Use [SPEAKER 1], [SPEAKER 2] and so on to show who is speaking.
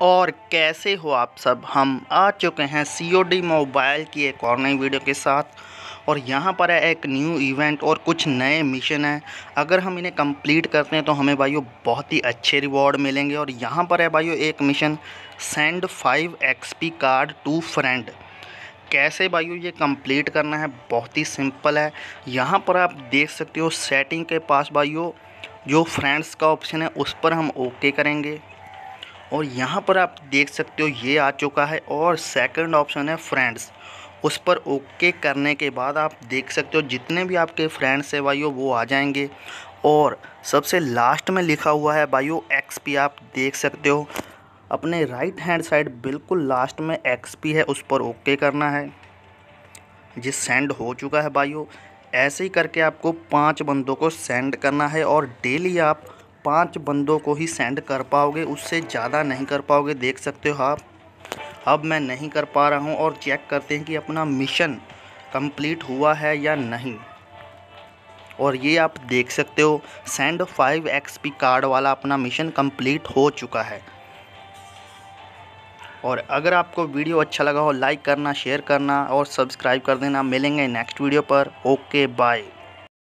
[SPEAKER 1] और कैसे हो आप सब। हम आ चुके हैं COD मोबाइल की एक और नई वीडियो के साथ। और यहाँ पर है एक न्यू इवेंट और कुछ नए मिशन हैं। अगर हम इन्हें कंप्लीट करते हैं तो हमें भाइयों बहुत ही अच्छे रिवॉर्ड मिलेंगे। और यहाँ पर है भाइयों एक mission, send 5 XP card to friend. कैसे भाइयों ये कंप्लीट करना है, बहुत ही सिंपल है। यहाँ पर आप देख सकते हो सेटिंग के पास भाइयों जो फ्रेंड्स का ऑप्शन है उस पर हम ओके करेंगे। और यहाँ पर आप देख सकते हो ये आ चुका है। और सेकंड ऑप्शन है फ्रेंड्स, उस पर ओके करने के बाद आप देख सकते हो जितने भी आपके फ्रेंड्स हैं भाइयों वो आ जाएंगे। और सबसे लास्ट में लिखा हुआ है भाइयों XP, आप देख सकते हो अपने राइट हैंड साइड बिल्कुल लास्ट में XP है, उस पर ओके करना है। जिस सेंड हो चुका है भाइयों। ऐसे ही करके आपको 5 बंदों को सेंड करना है और डेली आप 5 बंदों को ही सेंड कर पाओगे, उससे ज़्यादा नहीं कर पाओगे। देख सकते हो आप, अब मैं नहीं कर पा रहा हूँ। और चेक करते हैं कि अपना मिशन कंप्लीट हुआ है या नहीं। और ये आप देख सकते हो सेंड 5 XP कार्ड वाला अपना मिशन कंप्लीट हो चुका है। और अगर आपको वीडियो अच्छा लगा हो लाइक करना, शेयर करना और सब्सक्राइब कर देना। मिलेंगे नेक्स्ट वीडियो पर। Okay bye.